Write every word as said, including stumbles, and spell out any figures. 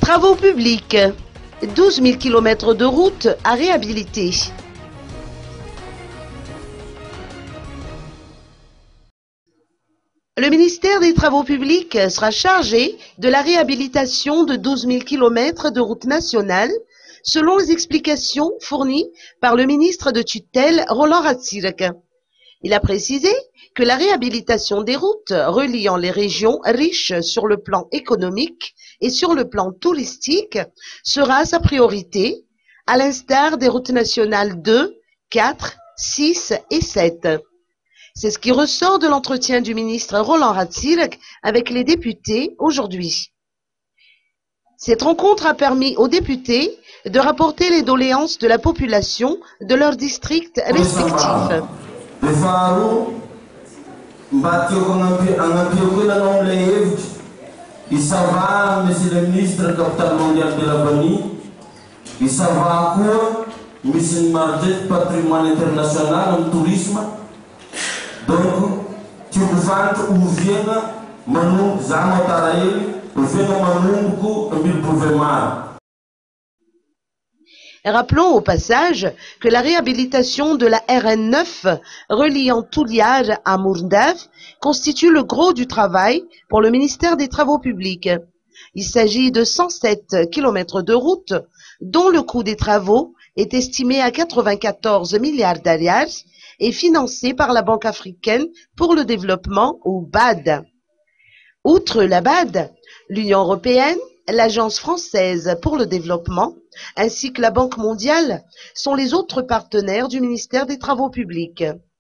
Travaux publics. douze mille kilomètres de routes à réhabiliter. Le ministère des Travaux publics sera chargé de la réhabilitation de douze mille kilomètres de routes nationales, selon les explications fournies par le ministre de tutelle Roland Ratsirk. Il a précisé que la réhabilitation des routes reliant les régions riches sur le plan économique et sur le plan touristique sera sa priorité, à l'instar des routes nationales deux, quatre, six et sept. C'est ce qui ressort de l'entretien du ministre Roland Ratsirk avec les députés aujourd'hui. Cette rencontre a permis aux députés de rapporter les doléances de la population de leurs districts respectifs. Il s'en va, monsieur le ministre, capital mondial de la Bani. Il s'en va à quoi, monsieur le marché patrimoine international, en tourisme. Donc, tu me vantes où vient, Manu, Zamotaraïl, où vient Manu, beaucoup, un mille pouvoirs. Rappelons au passage que la réhabilitation de la R N neuf reliant Touliage à Mourndaf constitue le gros du travail pour le ministère des Travaux publics. Il s'agit de cent sept kilomètres de route dont le coût des travaux est estimé à quatre-vingt-quatorze milliards d'ariars et financé par la Banque africaine pour le développement ou B A D. Outre la B A D, l'Union européenne, l'Agence française pour le développement, ainsi que la Banque mondiale sont les autres partenaires du ministère des Travaux publics.